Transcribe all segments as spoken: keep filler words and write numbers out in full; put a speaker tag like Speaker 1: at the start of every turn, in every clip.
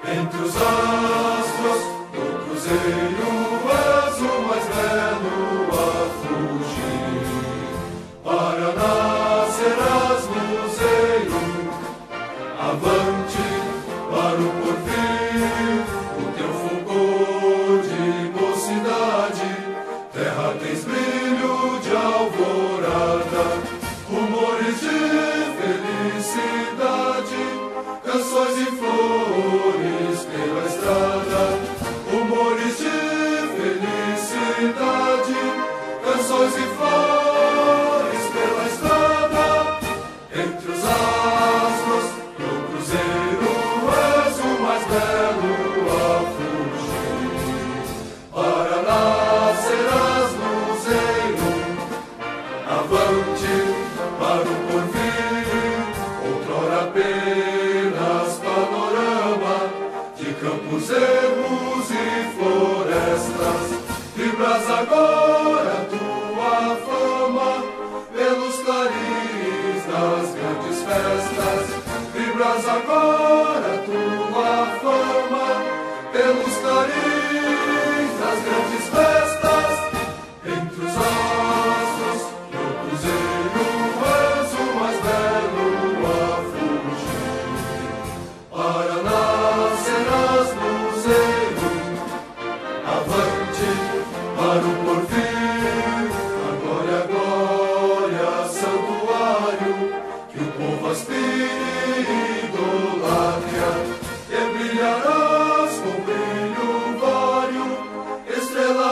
Speaker 1: Entre os astros do cruzeiro és o mais belo a fugir. Paraná serás luzeiro, avante para o porvir. O teu fulgor de mocidade, terra tens brilho de alvorada, rumores de felicidade, canções e flores pela estrada, rumores de felicidade, canções e flores pela estrada. Entre os astros do cruzeiro és o mais belo a fugir. Paraná serás luzeiro, avante para o porvir. Outrora apenas panorama de campos, ermos e florestas, vibras agora tua fama pelos clarins das grandes festas. Vibras agora tua fama pelos clarins das grandes festas. Entre os astros do cruzeiro és o mais belo a fugir. Paraná serás luzeiro, avante para o porvir. A glória, a glória, santuário, que o povo aspire e idolatra. E brilharás com brilho vário, estrela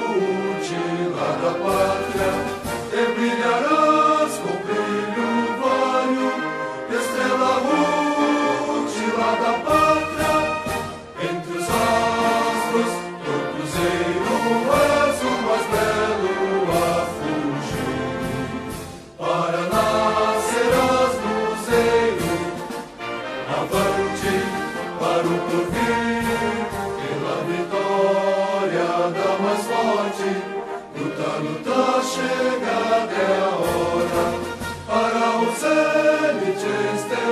Speaker 1: rútila da pátria. E brilharás com brilho vário, estrela rútila da pátria. Entre os astros do cruzeiro és o mais belo a fugir. Paraná serás luzeiro, avante para o porvir. Pela vitória da mais forte, luta, luta, chegada é a hora. Para os elites